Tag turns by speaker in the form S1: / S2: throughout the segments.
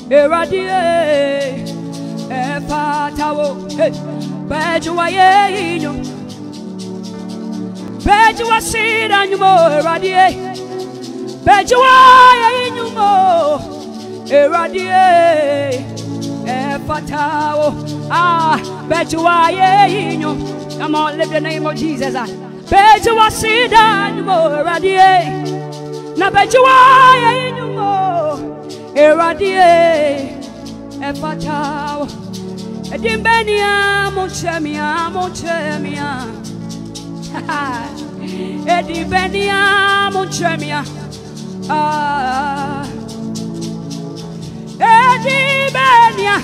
S1: Eradie Efatawo Bejua ye inyo Bejua sida nyumo Eradie Bejua ye inyumo Eradie Efatawo Bejua ye inyo. Come on, lift the name of Jesus. Bejua sida nyumo Eradie Na bejua ye inyumo Eradie Efatawo Edin benia monchemia Edin benia monchemia Edin benia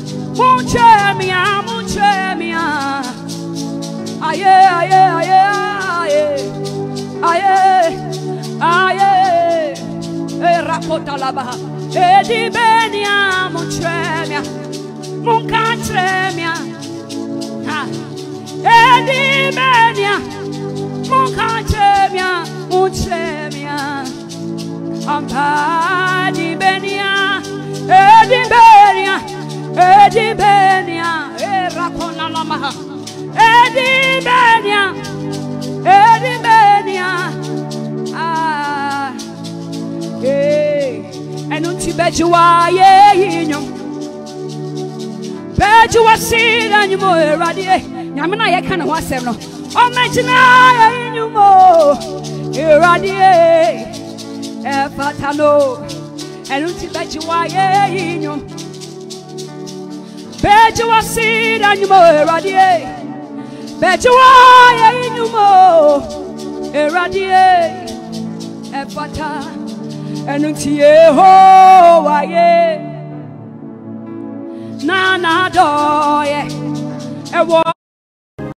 S1: monchemia aye rapota la baha Edin benia monchemia Moncantremia, Edimenia, Moncantremia, Montremia, Ampadibenia, Edibenia, Eraconalama, Edibenia, and Untibejua, Bejua seed and you more Eradie. Yamina, I can't want seven. Oh, Majina, you more Eradie. Efatano. And Untibejua, Bejua seed and you more Eradie. Bejua, you more Eradie. Efata. And Untie ho, Na do ye